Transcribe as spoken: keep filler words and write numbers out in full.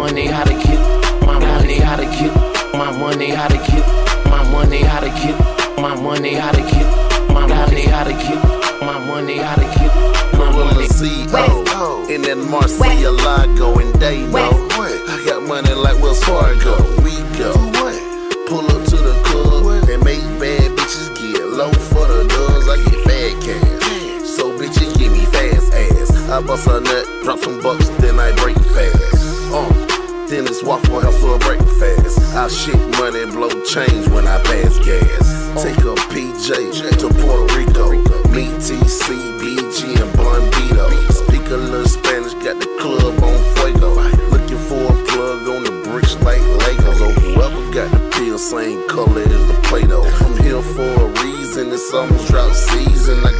money how to get, my money how to get, my money how to get, my money how to get, my money how to get, my money how to get, my money how to get, my money. C E O in that Marcielago and they know I got money like Wells Fargo. We go pull up to the club and make bad bitches get low for the dubs. I get fat cash, so bitches give me fast ass. I bust a nut, drop some bucks, then I break fast. Uh, then it's Waffle House for a breakfast. I shit money, blow change when I pass gas. Take a P J to Puerto Rico. Me, T C, B G, and Bombito. Speak a little Spanish, got the club on fuego. Looking for a plug on the bricks like Legos. Or whoever got the pill, same color as the Play-Doh. I'm here for a reason, it's almost drought season. I